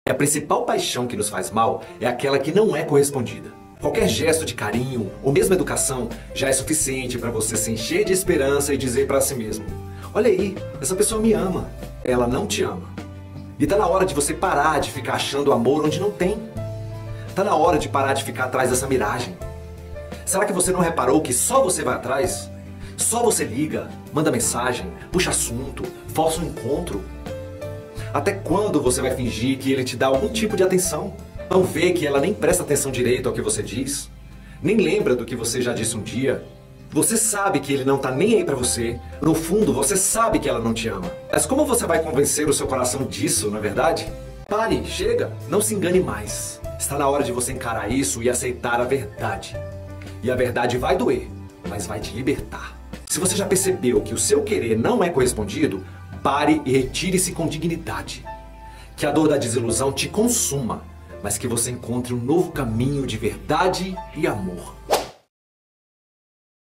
E a principal paixão que nos faz mal é aquela que não é correspondida. Qualquer gesto de carinho ou mesmo educação já é suficiente para você se encher de esperança e dizer para si mesmo: olha aí, essa pessoa me ama. Ela não te ama. E tá na hora de você parar de ficar achando amor onde não tem. Tá na hora de parar de ficar atrás dessa miragem. Será que você não reparou que só você vai atrás? Só você liga, manda mensagem, puxa assunto, força um encontro? Até quando você vai fingir que ele te dá algum tipo de atenção? Não vê que ela nem presta atenção direito ao que você diz? Nem lembra do que você já disse um dia? Você sabe que ele não tá nem aí pra você. No fundo, você sabe que ela não te ama. Mas como você vai convencer o seu coração disso, não é verdade? Pare, chega, não se engane mais. Está na hora de você encarar isso e aceitar a verdade. E a verdade vai doer, mas vai te libertar. Se você já percebeu que o seu querer não é correspondido, pare e retire-se com dignidade. Que a dor da desilusão te consuma, mas que você encontre um novo caminho de verdade e amor.